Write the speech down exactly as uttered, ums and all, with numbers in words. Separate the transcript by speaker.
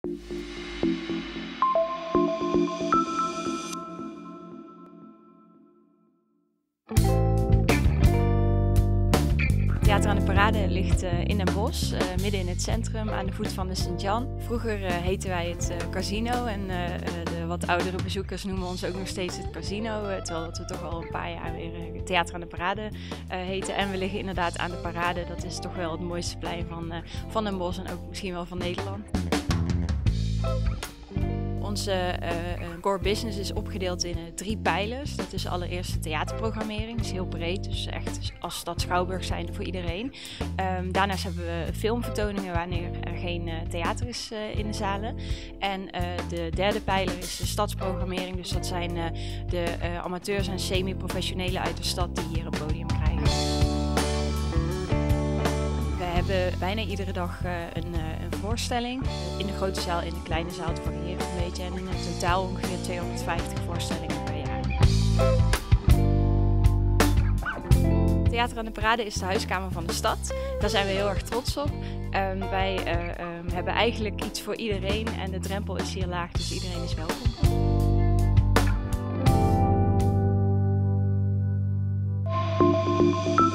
Speaker 1: Theater aan de Parade ligt uh, in Den Bosch, uh, midden in het centrum, aan de voet van de Sint-Jan. Vroeger uh, heten wij het uh, Casino en uh, de wat oudere bezoekers noemen ons ook nog steeds het Casino, uh, terwijl dat we toch al een paar jaar weer uh, Theater aan de Parade uh, heten. En we liggen inderdaad aan de Parade, dat is toch wel het mooiste plein van, uh, van Den Bosch en ook misschien wel van Nederland. Onze uh, core business is opgedeeld in uh, drie pijlers. Dat is allereerst de theaterprogrammering, dat is heel breed, dus echt als stad Schouwburg zijn voor iedereen. Um, daarnaast hebben we filmvertoningen wanneer er geen uh, theater is uh, in de zalen. En uh, de derde pijler is de stadsprogrammering, dus dat zijn uh, de uh, amateurs en semi-professionelen uit de stad die hier een podium krijgen. We hebben bijna iedere dag uh, een, uh, een voorstelling. In de grote zaal, in de kleine zaal, het varieert een beetje. En in het totaal ongeveer tweehonderdvijftig voorstellingen per jaar. Theater aan de Parade is de huiskamer van de stad. Daar zijn we heel erg trots op. Um, wij uh, um, hebben eigenlijk iets voor iedereen en de drempel is hier laag, dus iedereen is welkom.